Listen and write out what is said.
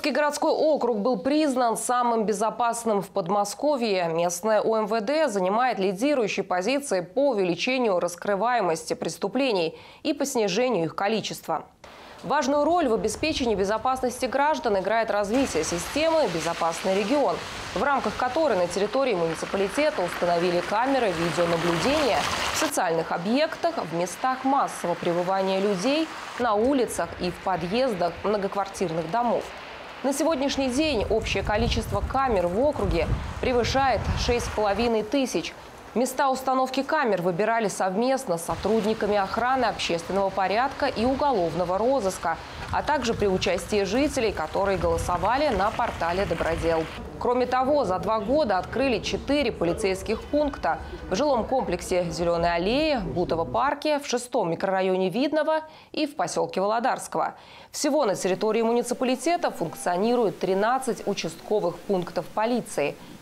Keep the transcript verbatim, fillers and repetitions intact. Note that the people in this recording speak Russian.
Волжский городской округ был признан самым безопасным в Подмосковье. Местное У Эм Вэ Дэ занимает лидирующие позиции по увеличению раскрываемости преступлений и по снижению их количества. Важную роль в обеспечении безопасности граждан играет развитие системы «Безопасный регион», в рамках которой на территории муниципалитета установили камеры видеонаблюдения в социальных объектах, в местах массового пребывания людей, на улицах и в подъездах многоквартирных домов. На сегодняшний день общее количество камер в округе превышает шесть с половиной тысяч. Места установки камер выбирали совместно с сотрудниками охраны общественного порядка и уголовного розыска, а также при участии жителей, которые голосовали на портале «Добродел». Кроме того, за два года открыли четыре полицейских пункта в жилом комплексе «Зеленой аллеи», Бутово-парке, в шестом микрорайоне Видного и в поселке Володарского. Всего на территории муниципалитета функционирует тринадцать участковых пунктов полиции –